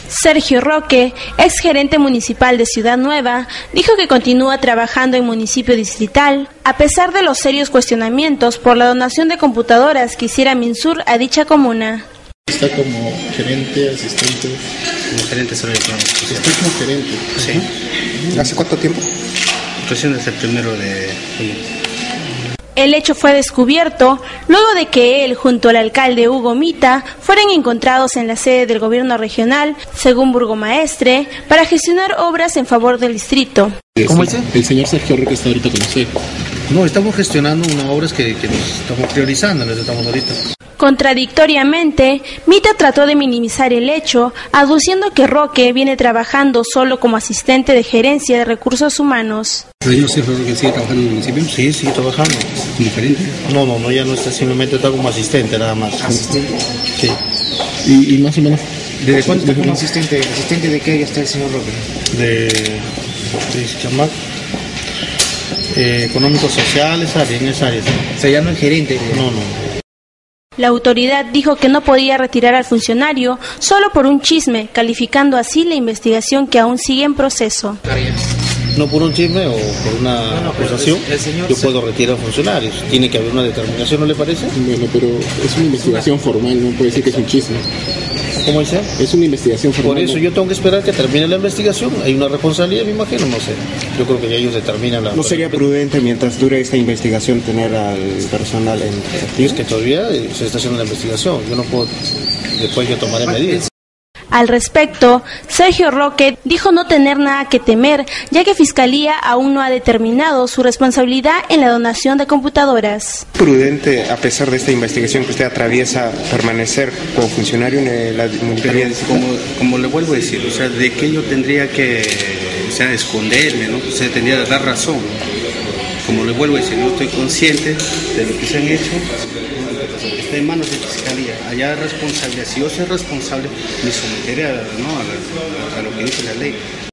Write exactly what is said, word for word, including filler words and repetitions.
Sergio Roque, ex gerente municipal de Ciudad Nueva, dijo que continúa trabajando en municipio distrital, a pesar de los serios cuestionamientos por la donación de computadoras que hiciera Minsur a dicha comuna. Está como gerente, asistente. Como gerente solo de plano. Está como gerente. Sí. ¿Hace cuánto tiempo? Recién desde el primero de junio. El hecho fue descubierto luego de que él, junto al alcalde Hugo Mita, fueran encontrados en la sede del gobierno regional, según Burgomaestre, para gestionar obras en favor del distrito. ¿Cómo dice? El señor Sergio Roque está ahorita con usted. No, estamos gestionando unas obras que, que nos estamos priorizando, las estamos ahorita. Contradictoriamente, Mita trató de minimizar el hecho, aduciendo que Roque viene trabajando solo como asistente de gerencia de recursos humanos. ¿El señor Sergio Roque sigue trabajando en el municipio? Sí, sigue trabajando. ¿Diferente? No, no, no, ya no está, simplemente está como asistente nada más. ¿Asistente? Sí. ¿Y, y más o menos? ¿Desde cuánto ¿Desde como asistente? ¿Asistente de qué ya está el señor Roque? De... de chamac, eh, económicos sociales, área, en esa área. O sea, ya no es gerente. No, no. La autoridad dijo que no podía retirar al funcionario solo por un chisme, calificando así la investigación que aún sigue en proceso. No por un chisme o por una no, no, acusación, yo puedo retirar funcionarios. Tiene que haber una determinación, ¿no le parece? Bueno, pero es una investigación formal, no puede decir que es un chisme. ¿Cómo dice? Es una investigación formal. Por eso yo tengo que esperar que termine la investigación. Hay una responsabilidad, me imagino, no sé. Yo creo que ya ellos determinan la... ¿No sería prudente mientras dure esta investigación tener al personal en... Y es que todavía se está haciendo la investigación. Yo no puedo... Después yo tomaré medidas. Al respecto, Sergio Roque dijo no tener nada que temer, ya que Fiscalía aún no ha determinado su responsabilidad en la donación de computadoras. ¿Prudente, a pesar de esta investigación que usted atraviesa, permanecer como funcionario en la municipalidad? Como, como le vuelvo a decir, o sea, ¿de qué yo tendría que o sea, esconderme, ¿no? O sea, tendría que dar razón. Como le vuelvo a decir, yo estoy consciente de lo que se han hecho. Está en manos de Fiscalía, allá responsabilidad. Si yo soy responsable, me someteré a, ¿no? a, la, a lo que dice la ley.